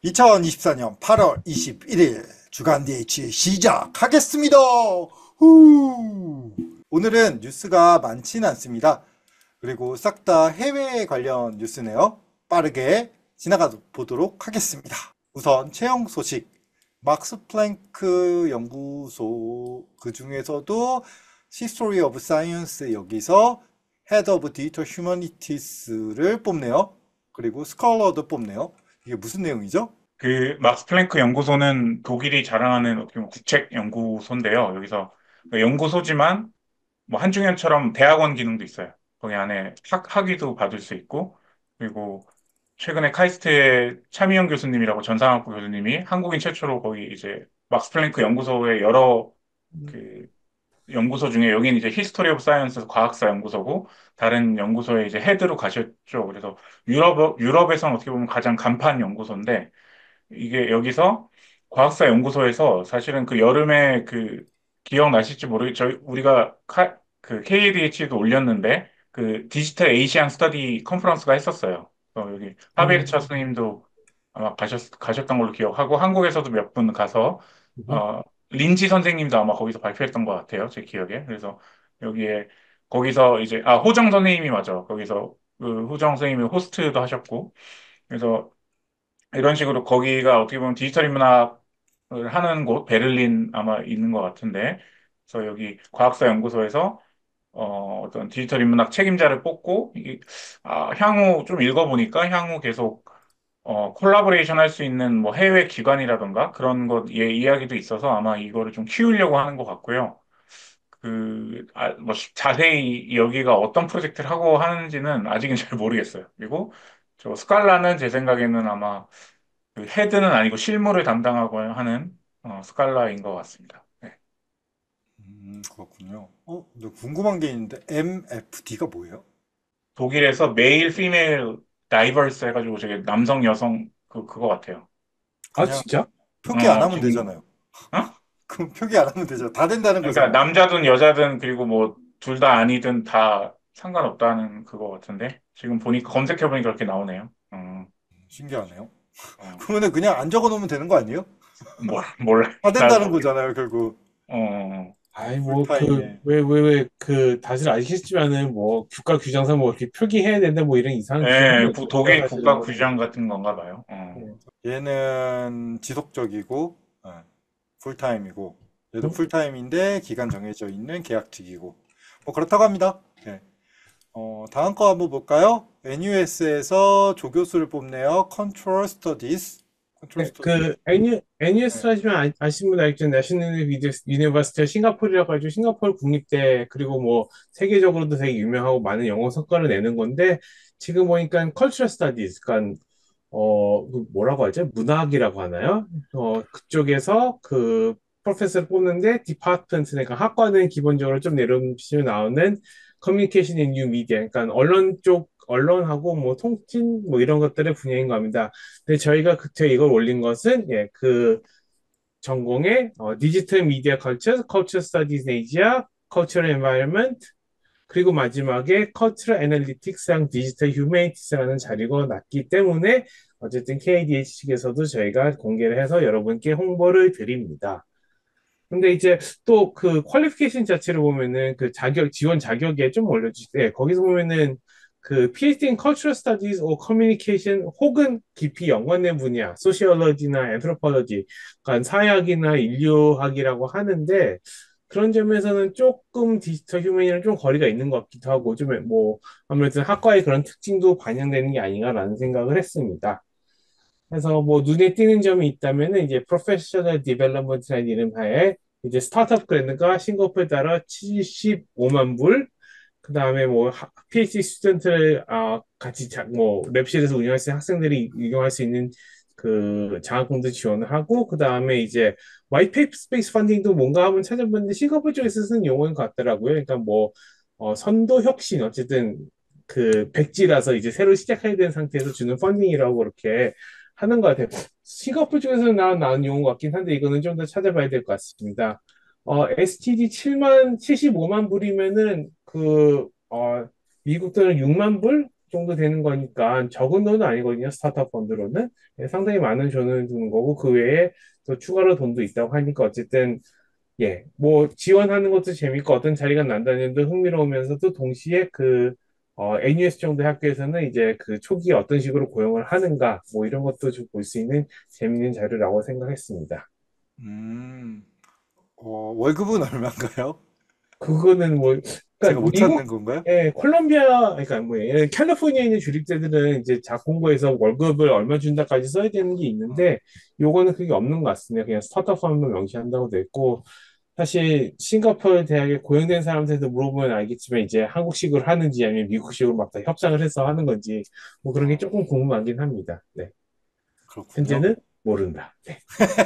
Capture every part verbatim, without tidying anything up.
이천이십사 년 팔월 이십일일 주간 디에이치 시작하겠습니다. 후. 오늘은 뉴스가 많지는 않습니다. 그리고 싹 다 해외 관련 뉴스네요. 빠르게 지나가 보도록 하겠습니다. 우선 채용 소식. 막스 플랭크 연구소 그 중에서도 History of Science 여기서 Head of Digital Humanities를 뽑네요. 그리고 스컬러도 뽑네요. 이게 무슨 내용이죠? 그 막스 플랭크 연구소는 독일이 자랑하는 어떻게 보면 국책 연구소인데요. 여기서 그 연구소지만 뭐 한중현처럼 대학원 기능도 있어요. 거기 안에 학, 학위도 받을 수 있고, 그리고 최근에 카이스트의 차미영 교수님이라고 전상학부 교수님이 한국인 최초로 거기 이제 막스 플랭크 연구소의 여러 그 연구소 중에 여기는 이제 히스토리 오브 사이언스 과학사 연구소고 다른 연구소에 이제 헤드로 가셨죠. 그래서 유럽 유럽에서는 어떻게 보면 가장 간판 연구소인데 이게 여기서 과학사 연구소에서 사실은 그 여름에 그 기억나실지 모르겠 저희 우리가 카, 그 케이에이디에이치도 올렸는데 그 디지털 에이시안 스터디 컨퍼런스가 했었어요. 그래서 여기 하베르차 음, 스님도 아마 가셨 가셨던 걸로 기억하고 한국에서도 몇 분 가서 음, 어 린지 선생님도 아마 거기서 발표했던 것 같아요. 제 기억에. 그래서 여기에 거기서 이제 아 호정 선생님이 맞아. 거기서 그 호정 선생님이 호스트도 하셨고 그래서 이런 식으로 거기가 어떻게 보면 디지털 인문학을 하는 곳, 베를린 아마 있는 것 같은데, 그래서 여기 과학사 연구소에서 어, 어떤 디지털 인문학 책임자를 뽑고, 이, 아, 향후 좀 읽어보니까 향후 계속 어, 콜라보레이션 할 수 있는 뭐 해외 기관이라던가 그런 것, 예, 이야기도 있어서 아마 이거를 좀 키우려고 하는 것 같고요. 그, 아, 뭐, 자세히 여기가 어떤 프로젝트를 하고 하는지는 아직은 잘 모르겠어요. 그리고 저 스칼라는 제 생각에는 아마 그 헤드는 아니고 실무를 담당하고 하는 어, 스칼라인 것 같습니다. 네. 음, 그렇군요. 어, 근데 궁금한 게 있는데 엠에프디가 뭐예요? 독일에서 메일, 피메일, 다이버스 해가지고 저게 남성, 여성 그 그거 같아요. 아, 그냥 진짜? 표기 안 어 하면 지금 되잖아요. 어? 그럼 표기 안 하면 되죠. 다 된다는 그러니까 거잖아요. 남자든 여자든 그리고 뭐 둘 다 아니든 다 상관없다는 그거 같은데 지금 보니까 검색해 보니까 그렇게 나오네요. 어, 신기하네요. 어, 그러면 그냥 안 적어 놓으면 되는 거 아니에요? 몰 몰라. 다 나도 된다는 모르겠. 거잖아요, 결국. 어, 어. 아이, 뭐, 그, 풀타임에. 왜, 왜, 왜, 그, 다들 아시겠지만은, 뭐, 국가 규정상 뭐, 이렇게 표기해야 된다, 뭐, 이런 이상한 규정들이 예, 구- 있습니다, 독일 국가 사실은. 규정 같은 건가 봐요. 어. 예. 얘는 지속적이고, 예, 풀타임이고, 얘도 음? 풀타임인데 기간 정해져 있는 계약직이고, 뭐 그렇다고 합니다. 예. 어, 다음 거 한번 볼까요? 엔유에스에서 조교수를 뽑네요. Control Studies. Control 네, Studies. 그, 애니, 예. 애니에스 하시면 아, 아시는 분 알겠죠? 내셔널 유니버시티 싱가포르라고 해가지고, 싱가포르 국립대, 그리고 뭐, 세계적으로도 되게 유명하고 많은 영어 성과를 내는 건데, 지금 보니까 컬처럴 스터디스, 그러니까 어, 그 뭐라고 하죠? 문학이라고 하나요? 어, 그쪽에서 그 프로페서를 뽑는데 디파트먼트, 그러니까 학과는 기본적으로 좀 내려오시면 나오는 커뮤니케이션 인 뉴 미디어, 그러니까 언론 쪽, 언론하고 뭐 통신 뭐 이런 것들의 분야인 겁니다. 근데 저희가 그때 이걸 올린 것은 예, 그 전공의 어, 디지털 미디어 컬처, 컬처 스터디즈 에이지아, 컬처럴 엔바이러먼트 그리고 마지막에 Cultural Analytics랑 Digital Humanities 자리가 났기 때문에 어쨌든 케이디에이치 측에서도 저희가 공개를 해서 여러분께 홍보를 드립니다. 근데 이제 또 그 퀄리피케이션 자체를 보면은 그 자격, 지원 자격에 좀 올려주실 때 거기서 보면은 그 피에이치디 in Cultural Studies or Communication 혹은 깊이 연관된 분야, 소시올로지나 애ന്ത്ര로폴로지, 그러니까 사회학이나 인류학이라고 하는데 그런 점에서는 조금 디지털 휴머니랑 좀 거리가 있는 것 같기도 하고 좀 뭐 아무래도 학과의 그런 특징도 반영되는 게 아닌가라는 생각을 했습니다. 그래서 뭐 눈에 띄는 점이 있다면은 이제 프로페셔널 디벨롭먼트라는 이름 하에 이제 스타트업 그랜드가 싱가포르에 따라 칠십오만 불, 그 다음에 뭐 피에이치디 스튜던트를 아, 같이 자, 뭐 랩실에서 운영할 수 있는 학생들이 이용할 수 있는 그 장학금도 지원을 하고 그 다음에 이제 와이페이퍼 스페이스 펀딩도 뭔가 한번 찾아봤는데 싱가포르 쪽에서 쓰는 용어인 것 같더라고요. 그러니까 뭐 어, 선도 혁신 어쨌든 그 백지라서 이제 새로 시작해야 되는 상태에서 주는 펀딩이라고 그렇게 하는 것 같아요. 싱가포르 쪽에서 나온, 나온 용어 같긴 한데 이거는 좀 더 찾아봐야 될 것 같습니다. 어, 에스티디 칠만, 칠십오만 불이면은 그, 어, 미국 돈은 육만 불? 정도 되는 거니까 적은 돈은 아니거든요. 스타트업 펀드로는. 예, 상당히 많은 돈을 주는 거고 그 외에 또 추가로 돈도 있다고 하니까 어쨌든 예, 뭐 지원하는 것도 재밌고 어떤 자리가 난다는 데 흥미로우면서도 동시에 그 어, 엔유에스 정도의 학교에서는 이제 그 초기에 어떤 식으로 고용을 하는가 뭐 이런 것도 좀 볼 수 있는 재밌는 자료라고 생각했습니다. 음, 어, 월급은 얼마인가요? 그거는 뭐 제가 그러니까 못 찾는 건가요? 미국의 콜롬비아 그러니까 뭐 예, 캘리포니아에 있는 주립대들은 이제 자공고에서 월급을 얼마 준다까지 써야 되는 게 있는데 요거는 그게 없는 것 같습니다. 그냥 스타트업 하면 명시한다고 돼 있고 사실 싱가포르 대학에 고용된 사람들한테 물어보면 알겠지만 이제 한국식으로 하는지 아니면 미국식으로 막 다 협상을 해서 하는 건지 뭐 그런 게 어, 조금 궁금하긴 합니다. 네. 그렇군요. 현재는 모른다. 네.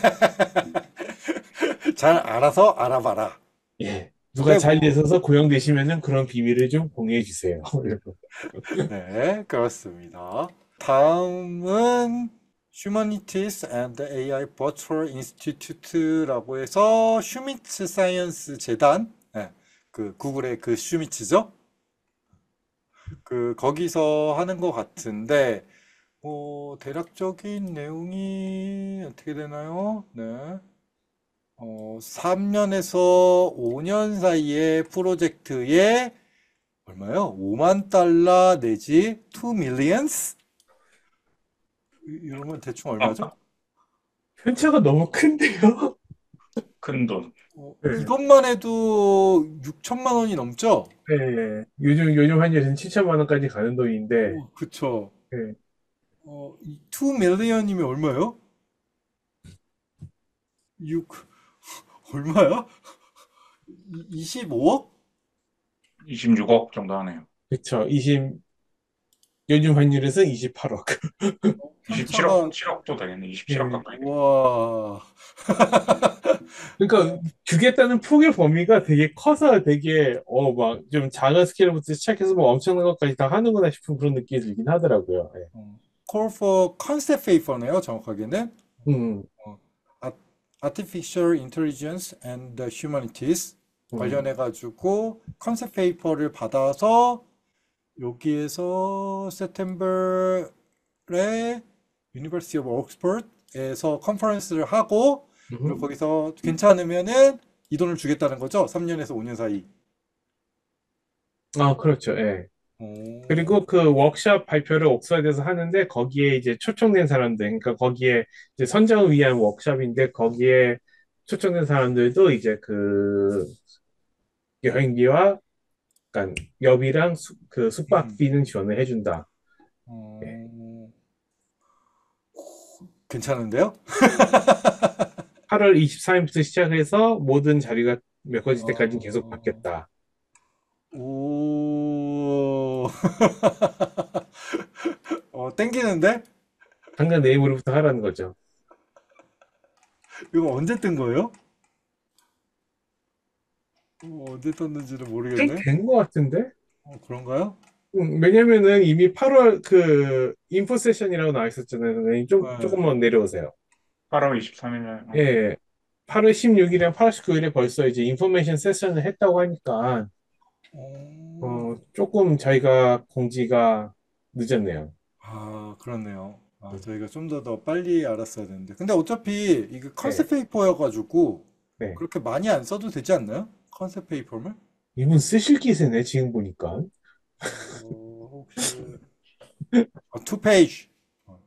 잘 알아서 알아봐라. 예. 누가 네, 잘 뭐, 되셔서 고용되시면은 그런 비밀을 좀 공유해 주세요. 네, 그렇습니다. 다음은 Humanities and 에이아이 Virtual Institute라고 해서 슈미츠 사이언스 재단, 네, 그 구글의 그 슈미츠죠? 그 거기서 하는 것 같은데, 뭐 대략적인 내용이 어떻게 되나요? 네. 어, 삼 년에서 오 년 사이의 프로젝트에 얼마요? 오만 달러 내지 투 millions? 이- 이러면 대충 얼마죠? 편차가 너무 큰데요? 큰 돈. 어, 네. 이것만 해도 육천만 원이 넘죠? 네. 요즘, 요즘 환율은 칠천만 원까지 가는 돈인데, 오, 그쵸. 네. 어, 이 투 million이면 얼마요? 육, 얼마야? 이십오억? 이십육억 정도 하네요. 그쵸. 이십, 요즘 환율에서 이십팔억. 편차가, 이십칠억, 칠억도 되겠네. 이십칠억 예. 가까이 되겠네. 와, 그러니까 주겠다는 폭의 범위가 되게 커서 되게 어 막 좀 작은 스케일부터 시작해서 뭐 엄청난 것까지 다 하는구나 싶은 그런 느낌이 들긴 하더라고요. 예. 어, Call for Concept Paper네요, 정확하게는. 음, 어, 아- Artificial Intelligence and the Humanities 음, 관련해가지고 컨셉 페이퍼를 받아서 여기에서 세프템버에 University of Oxford에서 컨퍼런스를 하고 그리고 음. 거기서 괜찮으면은 이 돈을 주겠다는 거죠. 삼 년에서 오 년 사이. 아, 그렇죠. 예. 오, 그리고 그 워크숍 발표를 옥스퍼드에서 하는데 거기에 이제 초청된 사람들, 그러니까 거기에 이제 선정을 위한 워크숍인데 거기에 초청된 사람들도 이제 그 여행비와 그러니까 여비랑 수, 그 음, 숙박비는 지원을 해준다. 예. 어, 괜찮은데요? 팔월 이십사 일부터 시작해서 모든 자리가 메꿔질 때까지는 계속 어, 받겠다. 오, 어, 땡기는데? 당장 내일부터 하라는 거죠. 이거 언제 뜬 거예요? 어, 언제 떴는지는 좀 모르겠네. 된 것 같은데? 어, 그런가요? 음, 왜냐면은 이미 팔월 그 인포 세션이라고 나와 있었잖아요. 선생님. 좀 네. 조금만 내려오세요. 팔월 이십삼 일날. 예, 팔월 십육 일이랑 팔월 십구 일에 벌써 이제 인포메이션 세션을 했다고 하니까 어, 어, 조금 저희가 공지가 늦었네요. 아, 그렇네요. 아, 저희가 좀 더 더 빨리 알았어야 되는데. 근데 어차피 이게 컨셉 네, 페이퍼여가지고 네. 그렇게 많이 안 써도 되지 않나요? 컨셉 페이퍼를? 이분 쓰실 기세네 지금 보니까. 어, 혹시 아, 투 페이지. 어,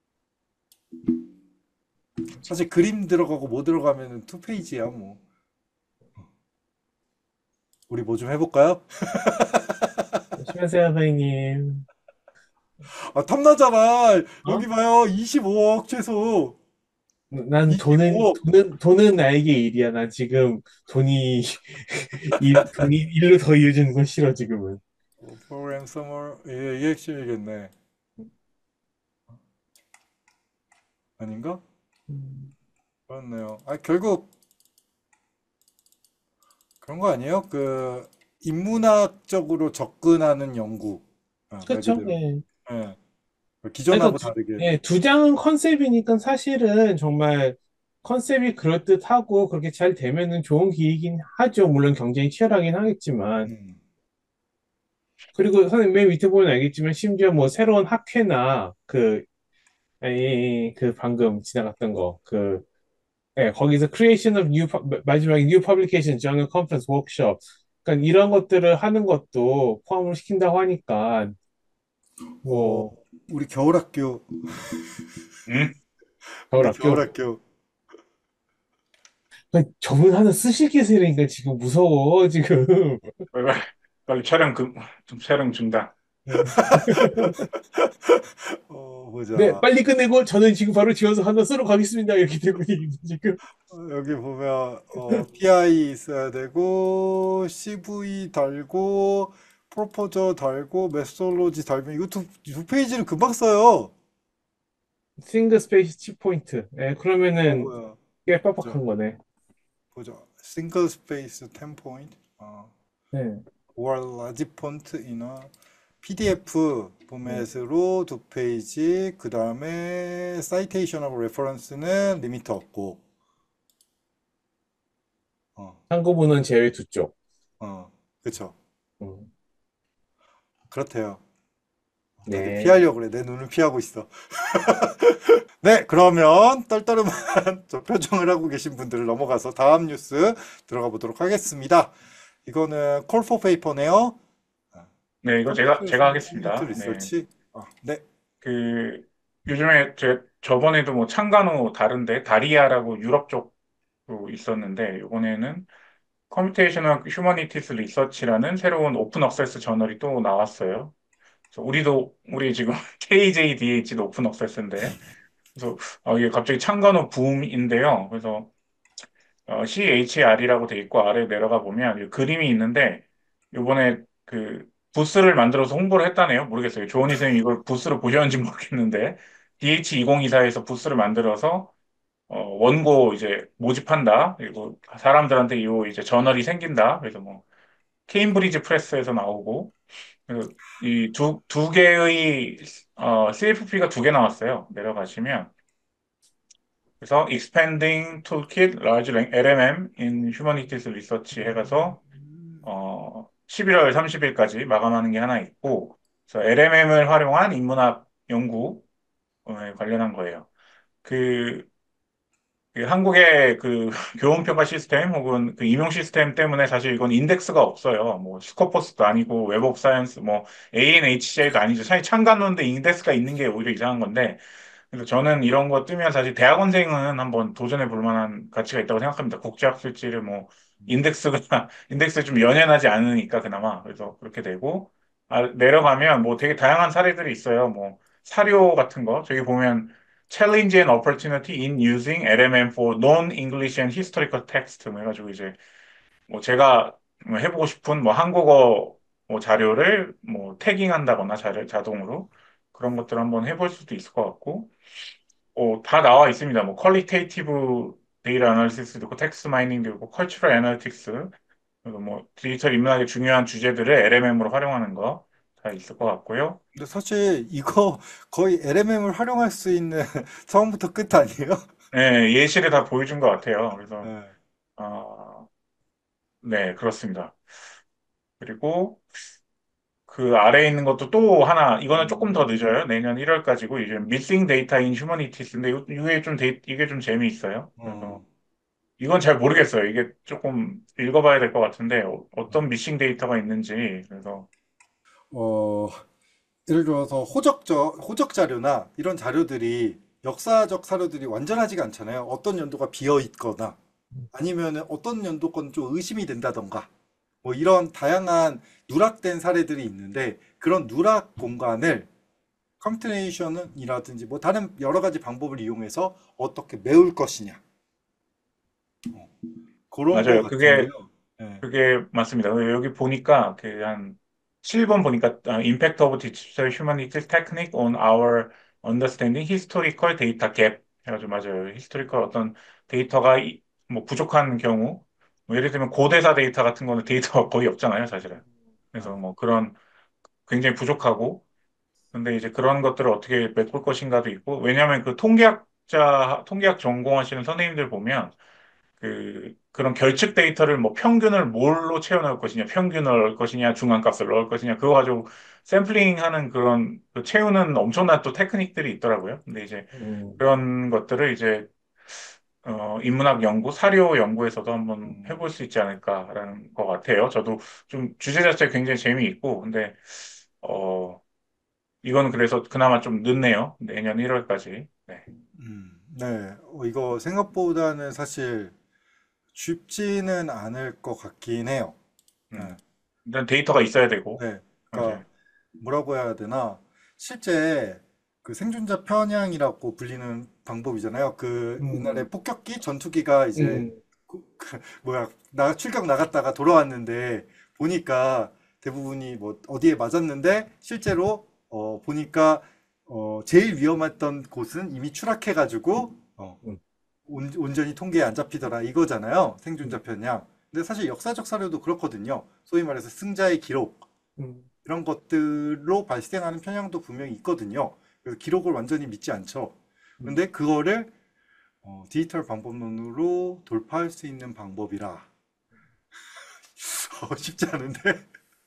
사실 그림 들어가고 뭐 들어가면은 투 페이지야 뭐. 우리 뭐 좀 해볼까요? 심하세요, 선생님. 아, 탐나잖아. 어? 여기 봐요. 이십오억 최소. 난 돈은 이십오억. 돈은 돈은 나에게 일이야. 난 지금 돈이 일 돈이 일로 더 이어지는 건 싫어 지금은. 프로그램 서머 예, 이게 핵심이겠네. 아닌가? 음, 그렇네요. 아, 결국 그런 거 아니에요? 그 인문학적으로 접근하는 연구. 아, 말 그렇죠. 그대로. 예. 예. 그러니까 기존하고 두, 다르게. 예, 두 장은 컨셉이니까 사실은 정말 컨셉이 그럴듯하고 그렇게 잘 되면은 좋은 기회이긴 하죠. 물론 경쟁이 치열하긴 하겠지만. 음. 그리고 선생님 맨 밑에 보면 알겠지만 심지어 뭐 새로운 학회나 그, 아니, 그 방금 지나갔던 거, 그, 예, 거기서 creation of new, pu- 마지막에 new publication, journal conference, workshop. 그러니까 이런 것들을 하는 것도 포함을 시킨다고 하니까, 어, 뭐, 우리 겨울학교, 음? 우리 겨울학교. 겨울학교. 그 저분 하나 쓰실 계시니까 지금 무서워, 지금. 빨리, 빨리 빨리 촬영 금, 좀 촬영 중단. 어, 네, 보자. 빨리 끝내고 저는 지금 바로 지어서 하나 쓰러 가겠습니다. 이렇게 되고 있는데, 지금. 어, 여기 보면 어, 피아이 있어야 되고 씨브이 달고 프로포저 달고 메소로지 달면 이거 두, 두 페이지를 금방 써요. 싱글 스페이스 십 포인트. 예, 어 그러면은 뭐야? 꽤 보자 빡빡한 거네. 보자. 싱글 스페이스 십 포인트. 어, 네. or large font in a 피디에프 네. 포맷으로 두 페이지. 그 다음에 사이테이션하고 레퍼런스는 리미트 없고. 어, 한국문은 제외 두 쪽. 어, 그쵸. 음, 그렇대요. 다들 네. 피하려고 그래. 내 눈을 피하고 있어. 네, 그러면 떨떠름한 저 표정을 하고 계신 분들을 넘어가서 다음 뉴스 들어가 보도록 하겠습니다. 이거는 콜 포 페이퍼네요. 네, 이거 제가, 제가 컴퓨테이션 유니트 하겠습니다. 네. 리서치. 아, 네. 그, 요즘에 제, 저번에도 뭐 창간호 다른데, 다리아라고 유럽 쪽도 있었는데, 이번에는 컴퓨테이셔널 휴머니티스 리서치라는 새로운 오픈 억세스 저널이 또 나왔어요. 그래서 우리도, 우리 지금 케이제이디에이치도 오픈 억세스인데, 그래서 어, 이게 갑자기 창간호 붐인데요. 그래서 어, 씨에이치알이라고 돼 있고 아래 내려가 보면 이 그림이 있는데 요번에 그 부스를 만들어서 홍보를 했다네요. 모르겠어요. 조원희 선생님 이걸 부스를 보셨는지 모르겠는데 디에이치 이천이십사에서 부스를 만들어서 어, 원고 이제 모집한다. 그리고 사람들한테 이 이제 저널이 생긴다. 그래서 뭐 케임브리지 프레스에서 나오고 이 두, 두 개의 어, 씨에프피가 두 개 나왔어요. 내려가시면 그래서 Expanding Toolkit Large 엘엠엠 in Humanities Research 해가서 어, 십일월 삼십일까지 마감하는 게 하나 있고, 그래서 엘엠엠을 활용한 인문학 연구에 관련한 거예요. 그, 그 한국의 그 교원평가 시스템 혹은 그 임용 시스템 때문에 사실 이건 인덱스가 없어요. 뭐 스코퍼스도 아니고 웹 오브 사이언스, 뭐 에이엔에이치제이도 아니죠. 사실 참관원데 인덱스가 있는 게 오히려 이상한 건데, 그래서 저는 이런 거 뜨면 사실 대학원생은 한번 도전해 볼 만한 가치가 있다고 생각합니다. 국제학술지를 뭐 인덱스가 인덱스에 좀 연연하지 않으니까 그나마 그래서 그렇게 되고 아, 내려가면 뭐 되게 다양한 사례들이 있어요. 뭐 사료 같은 거 저기 보면 Challenge and Opportunity in Using 엘엠엠 for Non-English and Historical Text 뭐 해가지고 이제 뭐 제가 뭐 해보고 싶은 뭐 한국어 뭐 자료를 뭐 태깅한다거나 자료 자동으로 그런 것들 한번 해볼 수도 있을 것 같고 어, 다 나와 있습니다. 뭐 퀄리테이티브 데이터 애널리시스도 있고 텍스트 마이닝도 있고 컬처럴 애널리틱스 그리고 뭐 디지털 인문학의 중요한 주제들을 엘엠엠으로 활용하는 거 다 있을 것 같고요. 근데 사실 이거 거의 엘엠엠을 활용할 수 있는 처음부터 끝 아니에요? 네, 예시를 다 보여준 것 같아요. 그래서 네. 어, 네, 그렇습니다. 그리고 그 아래에 있는 것도 또 하나, 이거는 조금 더 늦어요. 내년 일월까지고, 이제 Missing Data in Humanities인데, 이- 이게 좀, 데이, 이게 좀 재미있어요. 그래서, 어, 이건 잘 모르겠어요. 이게 조금 읽어봐야 될 것 같은데, 어, 어떤 미싱 데이터가 있는지, 그래서, 어, 예를 들어서 호적적, 호적 자료나 이런 자료들이 역사적 사료들이 완전하지가 않잖아요. 어떤 연도가 비어 있거나 아니면 어떤 연도 건 좀 의심이 된다던가 뭐 이런 다양한 누락된 사례들이 있는데 그런 누락 공간을 컴퓨테이션이라든지 뭐 다른 여러 가지 방법을 이용해서 어떻게 메울 것이냐 그런 거 맞아요. 같은데요. 그게, 네. 그게 맞습니다. 여기 보니까, 그, 한, 칠 번 보니까, 아, Impact of Digital Humanities Technique on Our Understanding Historical Data Gap. 해가지고, 맞아요. 히스토리컬 어떤 데이터가 이- 뭐 부족한 경우, 뭐 예를 들면 고대사 데이터 같은 거는 데이터가 거의 없잖아요, 사실은. 그래서 아, 뭐 그런 굉장히 부족하고, 근데 이제 그런 것들을 어떻게 메꿀 것인가도 있고, 왜냐하면 그 통계학자, 통계학 전공하시는 선생님들 보면, 그 그런 결측 데이터를 뭐 평균을 뭘로 채워넣을 것이냐, 평균을 넣을 것이냐, 중간값을 넣을 것이냐, 그거 가지고 샘플링 하는 그런, 그 채우는 엄청난 또 테크닉들이 있더라고요. 근데 이제 음, 그런 것들을 이제, 어, 인문학 연구, 사료 연구에서도 한번 해볼 수 있지 않을까라는 것 같아요. 저도 좀 주제 자체가 굉장히 재미있고, 근데, 어, 이거는 그래서 그나마 좀 늦네요. 내년 일월까지. 네. 음, 네. 어, 이거 생각보다는 사실 쉽지는 않을 것 같긴 해요. 네. 음. 일단 데이터가 있어야 되고, 네. 이제, 그러니까 뭐라고 해야 되나? 실제 그 생존자 편향이라고 불리는 방법이잖아요. 그 옛날에 음, 폭격기, 전투기가 이제 음, 그, 그 뭐야 나 출격 나갔다가 돌아왔는데 보니까 대부분이 뭐 어디에 맞았는데 실제로 어 보니까 어 제일 위험했던 곳은 이미 추락해가지고 어 음, 온, 온전히 통계에 안 잡히더라 이거잖아요. 음, 생존자 편향. 근데 사실 역사적 사료도 그렇거든요. 소위 말해서 승자의 기록 음, 이런 것들로 발생하는 편향도 분명히 있거든요. 그래서 기록을 완전히 믿지 않죠. 음. 근데 그거를 어, 디지털 방법론으로 돌파할 수 있는 방법이라 어, 쉽지 않은데.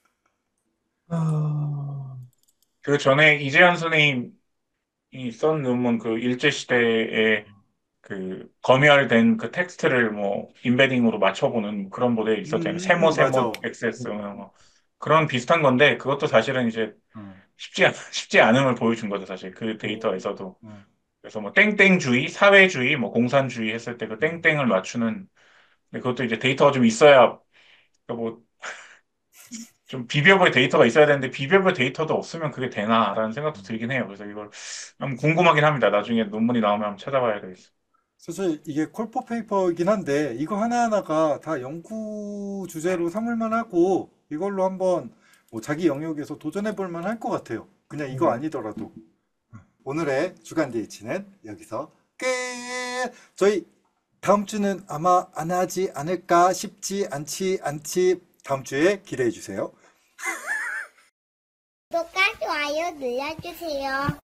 아, 그 전에 이재현 선생님이 쓴 논문 그 일제시대에 그 검열된 그 텍스트를 뭐 인베딩으로 맞춰보는 그런 모델이 있었잖아요. 세모 음, 세모 맞아. 엑세스 뭐 그런 비슷한 건데 그것도 사실은 이제 어, 쉽지 않, 쉽지 않음을 보여준 거죠, 사실 그 어, 데이터에서도. 어, 그래서 뭐 땡땡주의, 사회주의, 뭐 공산주의 했을 때 그 음, 땡땡을 맞추는 근데 그것도 이제 데이터가 좀 있어야 그러니까 뭐 좀 비벼볼 데이터가 있어야 되는데 비벼볼 데이터도 없으면 그게 되나라는 생각도 음. 들긴 해요. 그래서 이걸 한번 궁금하긴 합니다. 나중에 논문이 나오면 한번 찾아봐야 되겠어. 사실 이게 콜포 페이퍼이긴 한데 이거 하나하나가 다 연구 주제로 삼을 만하고 이걸로 한번 뭐 자기 영역에서 도전해 볼 만할 것 같아요. 그냥 이거 음. 아니더라도. 오늘의 주간 데이치는 여기서 끝! 저희 다음 주는 아마 안 하지 않을까 싶지 않지 않지 다음 주에 기대해 주세요. 구독과 좋아요 눌러주세요.